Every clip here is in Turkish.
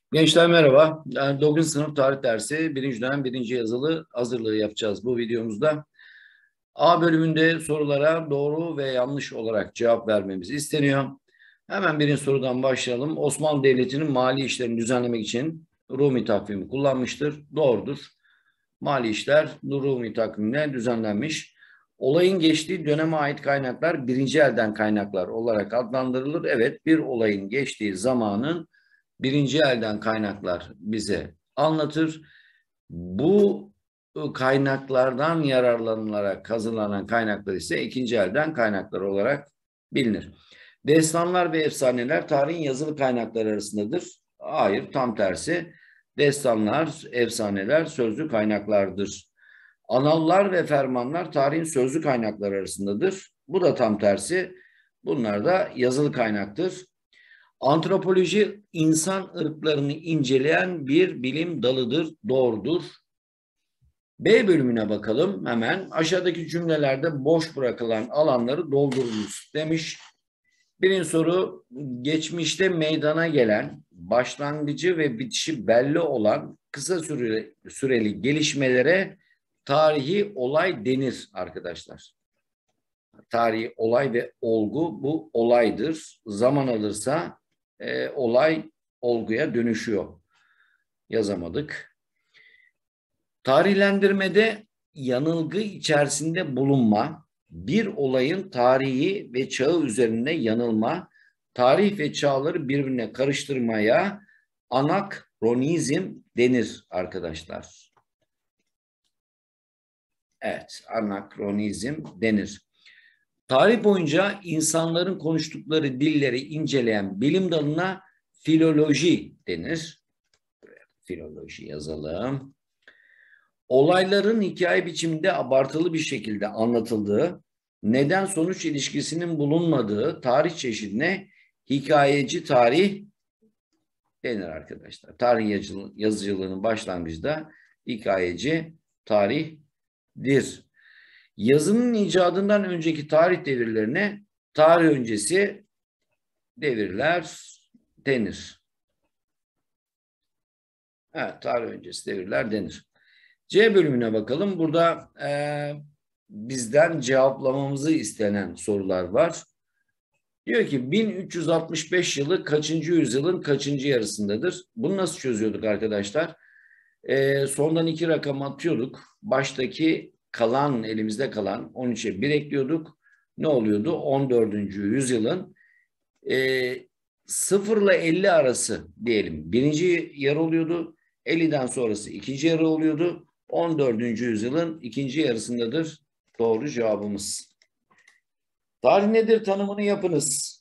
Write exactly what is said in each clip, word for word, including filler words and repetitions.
Gençler merhaba. Yani dokuzuncu sınıf tarih dersi birinci dönem birinci yazılı hazırlığı yapacağız bu videomuzda. A bölümünde sorulara doğru ve yanlış olarak cevap vermemiz isteniyor. Hemen birinci sorudan başlayalım. Osmanlı Devleti'nin mali işlerini düzenlemek için Rumi takvimi kullanmıştır. Doğrudur. Mali işler Rumi takvimine düzenlenmiş. Olayın geçtiği döneme ait kaynaklar birinci elden kaynaklar olarak adlandırılır. Evet, bir olayın geçtiği zamanın birinci elden kaynaklar bize anlatır. Bu kaynaklardan yararlanılarak hazırlanan kaynaklar ise ikinci elden kaynaklar olarak bilinir. Destanlar ve efsaneler tarihin yazılı kaynakları arasındadır. Hayır, tam tersi. Destanlar, efsaneler sözlü kaynaklardır. Anallar ve fermanlar tarihin sözlü kaynakları arasındadır. Bu da tam tersi. Bunlar da yazılı kaynaktır. Antropoloji insan ırklarını inceleyen bir bilim dalıdır, doğrudur. B bölümüne bakalım hemen. Aşağıdaki cümlelerde boş bırakılan alanları doldurunuz demiş. Birinci soru, geçmişte meydana gelen, başlangıcı ve bitişi belli olan kısa süreli, süreli gelişmelere tarihi olay denir arkadaşlar. Tarihi olay ve olgu bu olaydır. Zaman alırsa e, olay olguya dönüşüyor. Yazamadık. Tarihlendirmede yanılgı içerisinde bulunma, bir olayın tarihi ve çağı üzerinde yanılma, tarih ve çağları birbirine karıştırmaya anakronizm denir arkadaşlar. Evet, anakronizm denir. Tarih boyunca insanların konuştukları dilleri inceleyen bilim dalına filoloji denir. Filoloji yazalım. Olayların hikaye biçiminde abartılı bir şekilde anlatıldığı, neden-sonuç ilişkisinin bulunmadığı tarih çeşidine hikayeci tarih denir arkadaşlar. Tarih yazıcılığının başlangıcı da hikayeci tarihdir. Yazının icadından önceki tarih devirlerine tarih öncesi devirler denir. Evet, tarih öncesi devirler denir. C bölümüne bakalım. Burada e, bizden cevaplamamızı istenen sorular var. Diyor ki bin üç yüz altmış beş yılı kaçıncı yüzyılın kaçıncı yarısındadır? Bunu nasıl çözüyorduk arkadaşlar? E, sondan iki rakam atıyorduk. Baştaki kalan, elimizde kalan on üçe bir ekliyorduk. Ne oluyordu? on dördüncü yüzyılın e, sıfır ile elli arası diyelim. Birinci yarı oluyordu. elliden sonrası ikinci yarı oluyordu. on dördüncü yüzyılın ikinci yarısındadır doğru cevabımız. Tarih nedir? Tanımını yapınız.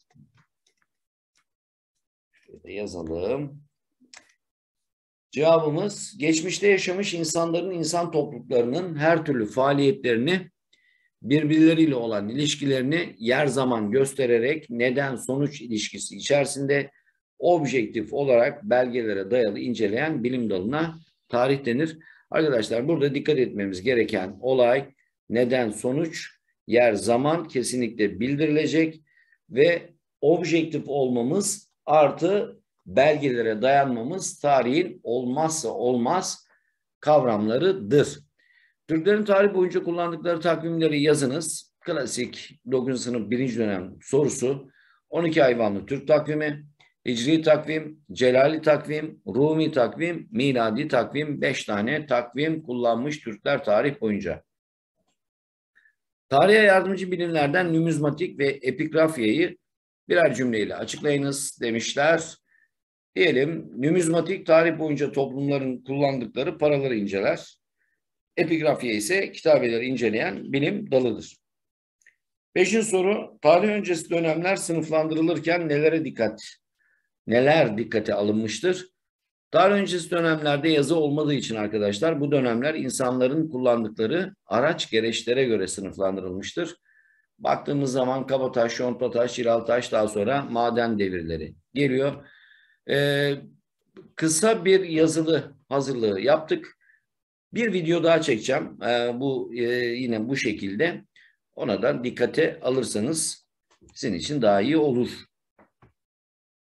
Şöyle yazalım. Cevabımız, geçmişte yaşamış insanların, insan topluluklarının her türlü faaliyetlerini, birbirleriyle olan ilişkilerini yer zaman göstererek neden-sonuç ilişkisi içerisinde objektif olarak belgelere dayalı inceleyen bilim dalına tarih denir. Arkadaşlar burada dikkat etmemiz gereken olay, neden, sonuç, yer, zaman kesinlikle bildirilecek ve objektif olmamız artı belgelere dayanmamız tarihin olmazsa olmaz kavramlarıdır. Türklerin tarih boyunca kullandıkları takvimleri yazınız. Klasik dokuzuncu sınıf birinci dönem sorusu. on iki hayvanlı Türk takvimi, Hicri takvim, Celali takvim, Rumi takvim, Miladi takvim, beş tane takvim kullanmış Türkler tarih boyunca. Tarihe yardımcı bilimlerden numizmatik ve epigrafyayı birer cümleyle açıklayınız demişler. Diyelim, numizmatik tarih boyunca toplumların kullandıkları paraları inceler. Epigrafya ise kitabeleri inceleyen bilim dalıdır. Beşinci soru, tarih öncesi dönemler sınıflandırılırken nelere dikkat, neler dikkate alınmıştır? Tarih öncesi dönemlerde yazı olmadığı için arkadaşlar bu dönemler insanların kullandıkları araç gereçlere göre sınıflandırılmıştır. Baktığımız zaman kabataş, yontataş, çilaltaş, daha sonra maden devirleri geliyor. Ee, kısa bir yazılı hazırlığı yaptık. Bir video daha çekeceğim. Ee, bu e, yine bu şekilde. Ona da dikkate alırsanız sizin için daha iyi olur.